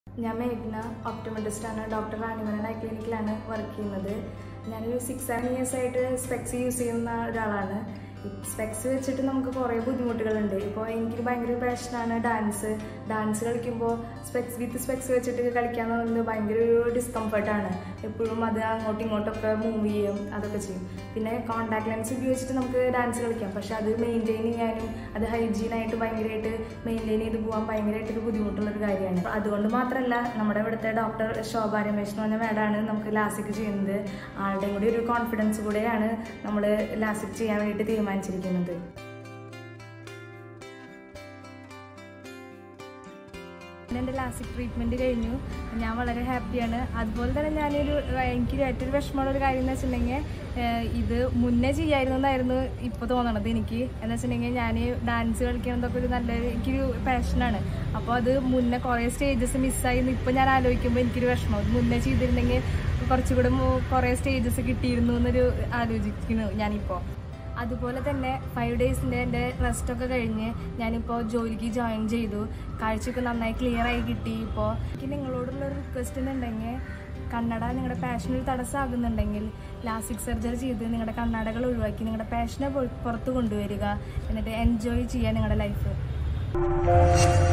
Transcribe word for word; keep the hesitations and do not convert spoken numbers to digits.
ഞാൻ മേഘ്ന ഒപ്റ്റോമെട്രിസ്റ്റാണ്. Doctor റാണിമലൻ I ക്ലിനിക്കിലാണ് work ചെയ്യുന്നത്. ഞാനൊരു സിക്സ് സെവൻ ഇയേഴ്സ് ആയിട്ട് സ്പെക്സ് യൂസ് ചെയ്യുന്ന ഒരാളാണ്. സ്പെക്സ് വെച്ചിട്ട് നമുക്ക് കുറേ ബുദ്ധിമുട്ടുകളുണ്ട്. ഇപ്പോൾ എനിക്ക് ഭയങ്കര പാഷനാണ് ഡാൻസ്. ഡാൻസ് കളിക്കുമ്പോൾ സ്പെക്സ് വിത്ത് സ്പെക്സ് വെച്ചിട്ട് കളിക്കാന്ന് പറയുന്നത് ഭയങ്കര ഒരു ഡിസ്കംഫർട്ടാണ്. എപ്പോഴും അത് അങ്ങോട്ടും ഇങ്ങോട്ടൊക്കെ മൂവ് ചെയ്യും, അതൊക്കെ ചെയ്യും. പിന്നെ കോൺടാക്ട് ലെൻസ് ഉപയോഗിച്ചിട്ട് നമുക്ക് ഡാൻസ് കളിക്കാം, പക്ഷെ അത് മെയിൻറ്റെയിൻ ചെയ്യാനും അത് ഹൈജീനായിട്ട് ഭയങ്കരമായിട്ട് മെയിൻറ്റെയിൻ ചെയ്ത് പോകാൻ ഭയങ്കരമായിട്ടൊരു ബുദ്ധിമുട്ടുള്ളൊരു കാര്യമാണ്. അതുകൊണ്ട് മാത്രമല്ല, നമ്മുടെ ഇവിടുത്തെ ഡോക്ടർ ശോഭ രമേശ് എന്ന് പറഞ്ഞ മേഡാണ് നമുക്ക് ലാസിക് ചെയ്യുന്നത്. ആളുടെയും കൂടി ഒരു കോൺഫിഡൻസ് കൂടെയാണ് നമ്മൾ ലാസിക് ചെയ്യാൻ വേണ്ടിയിട്ട് തീരുമാനിച്ചിരിക്കുന്നത്. എൻ്റെ ലാസിക് ട്രീറ്റ്മെൻറ്റ് കഴിഞ്ഞു. ഞാൻ വളരെ ഹാപ്പിയാണ്. അതുപോലെ തന്നെ ഞാനൊരു എനിക്ക് ഏറ്റവും വിഷമമുള്ള ഒരു കാര്യം എന്ന് വെച്ചിട്ടുണ്ടെങ്കിൽ ഇത് മുന്നേ ചെയ്യായിരുന്നു എന്നായിരുന്നു ഇപ്പോൾ തോന്നണത് എനിക്ക്. എന്ന് വെച്ചിട്ടുണ്ടെങ്കിൽ ഞാൻ ഡാൻസ് കളിക്കണതൊക്കെ ഒരു നല്ലൊരു എനിക്കൊരു പാഷനാണ്. അപ്പോൾ അത് മുന്നേ കുറേ സ്റ്റേജസ് മിസ്സായിരുന്നു. ഇപ്പോൾ ഞാൻ ആലോചിക്കുമ്പോൾ എനിക്കൊരു വിഷമം. അത് മുന്നേ ചെയ്തിരുന്നെങ്കിൽ കുറച്ചുകൂടെ കുറേ സ്റ്റേജസ് കിട്ടിയിരുന്നു എന്നൊരു ആലോചിക്കുന്നു ഞാനിപ്പോൾ. അതുപോലെ തന്നെ ഫൈവ് ഡേയ്സിൻ്റെ എൻ്റെ റെസ്റ്റൊക്കെ കഴിഞ്ഞ് ഞാനിപ്പോൾ ജോലിക്ക് ജോയിൻ ചെയ്തു. കാഴ്ചയൊക്കെ നന്നായി ക്ലിയറായി കിട്ടി. ഇപ്പോൾ എനിക്ക് നിങ്ങളോടുള്ളൊരു റിക്വസ്റ്റ് ഉണ്ടെങ്കിൽ കണ്ണട നിങ്ങളുടെ പാഷനൊരു തടസ്സമാകുന്നുണ്ടെങ്കിൽ ലാസിക് സർജറി ചെയ്ത് നിങ്ങളുടെ കണ്ണടകൾ ഒഴിവാക്കി നിങ്ങളുടെ പാഷനെ പുറത്ത് കൊണ്ടുവരിക. എന്നിട്ട് എൻജോയ് ചെയ്യുക നിങ്ങളുടെ ലൈഫ്.